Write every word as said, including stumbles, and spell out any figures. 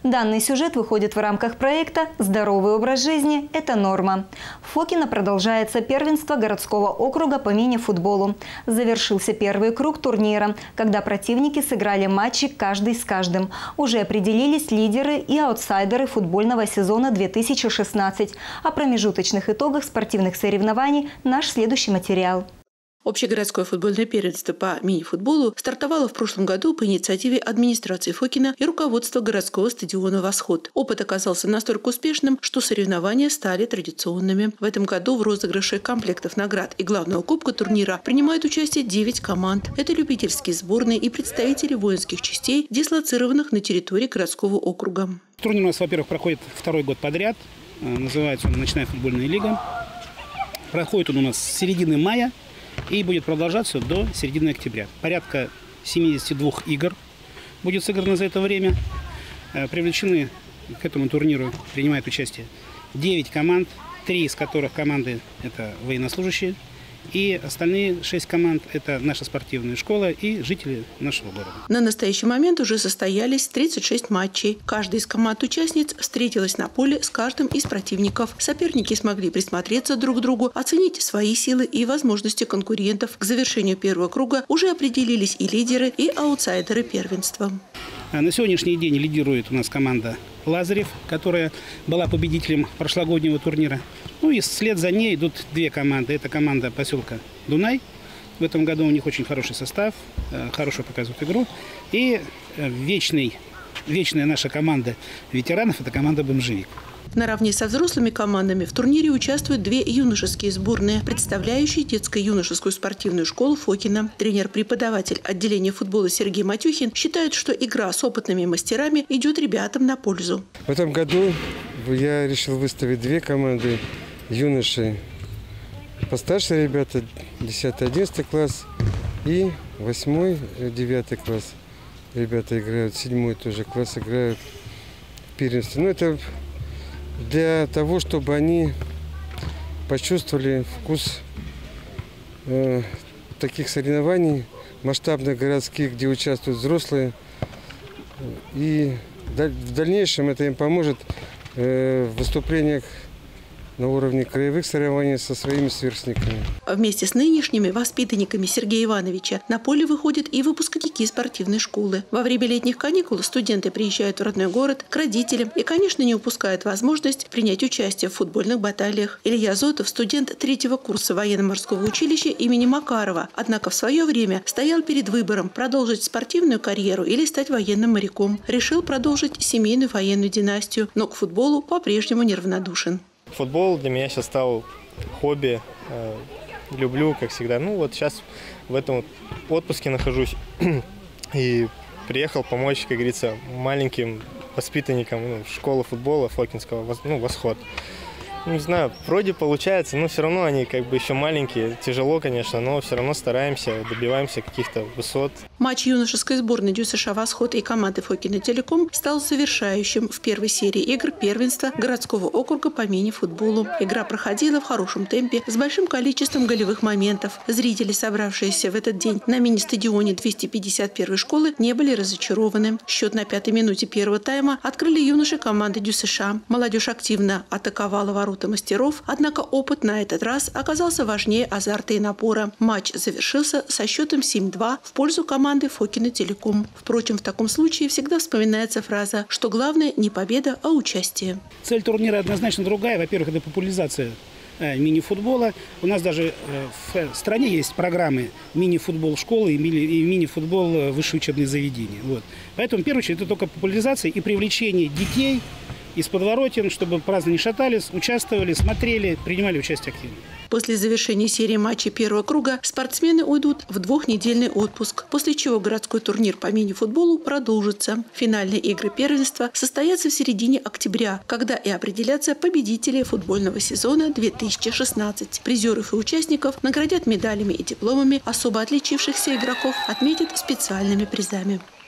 Данный сюжет выходит в рамках проекта «Здоровый образ жизни – это норма». В Фокино продолжается первенство городского округа по мини-футболу. Завершился первый круг турнира, когда противники сыграли матчи каждый с каждым. Уже определились лидеры и аутсайдеры футбольного сезона две тысячи шестнадцать. О промежуточных итогах спортивных соревнований наш следующий материал. Общегородское футбольное первенство по мини-футболу стартовало в прошлом году по инициативе администрации Фокино и руководства городского стадиона «Восход». Опыт оказался настолько успешным, что соревнования стали традиционными. В этом году в розыгрыше комплектов наград и главного кубка турнира принимают участие девять команд. Это любительские сборные и представители воинских частей, дислоцированных на территории городского округа. Турнир у нас, во-первых, проходит второй год подряд. Называется он «Ночная футбольная лига». Проходит он у нас с середины мая и будет продолжаться до середины октября. Порядка семидесяти двух игр будет сыграно за это время. Привлечены к этому турниру, принимают участие девять команд, три из которых команды – это военнослужащие, и остальные шесть команд – это наша спортивная школа и жители нашего города. На настоящий момент уже состоялись тридцать шесть матчей. Каждая из команд-участниц встретилась на поле с каждым из противников. Соперники смогли присмотреться друг к другу, оценить свои силы и возможности конкурентов. К завершению первого круга уже определились и лидеры, и аутсайдеры первенства. На сегодняшний день лидирует у нас команда «Лазарев», которая была победителем прошлогоднего турнира. Ну и вслед за ней идут две команды. Это команда поселка Дунай. В этом году у них очень хороший состав, хорошо показывают игру. И вечный, вечная наша команда ветеранов – это команда «Бомжевик». Наравне со взрослыми командами в турнире участвуют две юношеские сборные, представляющие детско-юношескую спортивную школу Фокино. Тренер-преподаватель отделения футбола Сергей Матюхин считает, что игра с опытными мастерами идет ребятам на пользу. В этом году я решил выставить две команды юношей. Постарше ребята десятый-одиннадцатый класс и восьмой-девятый класс. Ребята играют, седьмой тоже класс играют в первенстве. Ну, это для того, чтобы они почувствовали вкус э, таких соревнований, масштабных городских, где участвуют взрослые. И в дальнейшем это им поможет э, в выступлениях на уровне краевых соревнований со своими сверстниками. Вместе с нынешними воспитанниками Сергея Ивановича на поле выходят и выпускники спортивной школы. Во время летних каникул студенты приезжают в родной город к родителям и, конечно, не упускают возможность принять участие в футбольных баталиях. Илья Зотов – студент третьего курса военно-морского училища имени Макарова. Однако в свое время стоял перед выбором – продолжить спортивную карьеру или стать военным моряком. Решил продолжить семейную военную династию, но к футболу по-прежнему неравнодушен. Футбол для меня сейчас стал хобби. Люблю, как всегда. Ну вот сейчас в этом отпуске нахожусь и приехал помочь, как говорится, маленьким воспитанникам ну, школы футбола Фокинского, ну, «Восход». Не знаю, вроде получается, но все равно они как бы еще маленькие. Тяжело, конечно, но все равно стараемся, добиваемся каких-то высот. Матч юношеской сборной ДЮСШ «Восход» и команды Фокино Телеком стал завершающим в первой серии игр первенства городского округа по мини-футболу. Игра проходила в хорошем темпе с большим количеством голевых моментов. Зрители, собравшиеся в этот день на мини-стадионе двести пятьдесят первой школы, не были разочарованы. Счет на пятой минуте первого тайма открыли юноши команды ДЮСШ. Молодежь активно атаковала ворота мастеров, однако опыт на этот раз оказался важнее азарта и напора. Матч завершился со счетом семь-два в пользу команды Фокино Телеком. Впрочем, в таком случае всегда вспоминается фраза, что главное не победа, а участие. Цель турнира однозначно другая. Во-первых, это популяризация мини-футбола. У нас даже в стране есть программы мини-футбол школы и мини-футбол высшие учебные заведения. Вот. Поэтому, в первую очередь, это только популяризация и привлечение детей из подворотен, чтобы праздно не шатались, участвовали, смотрели, принимали участие активно. После завершения серии матчей первого круга спортсмены уйдут в двухнедельный отпуск, после чего городской турнир по мини-футболу продолжится. Финальные игры первенства состоятся в середине октября, когда и определятся победители футбольного сезона две тысячи шестнадцать. Призеров и участников наградят медалями и дипломами, особо отличившихся игроков отметят специальными призами.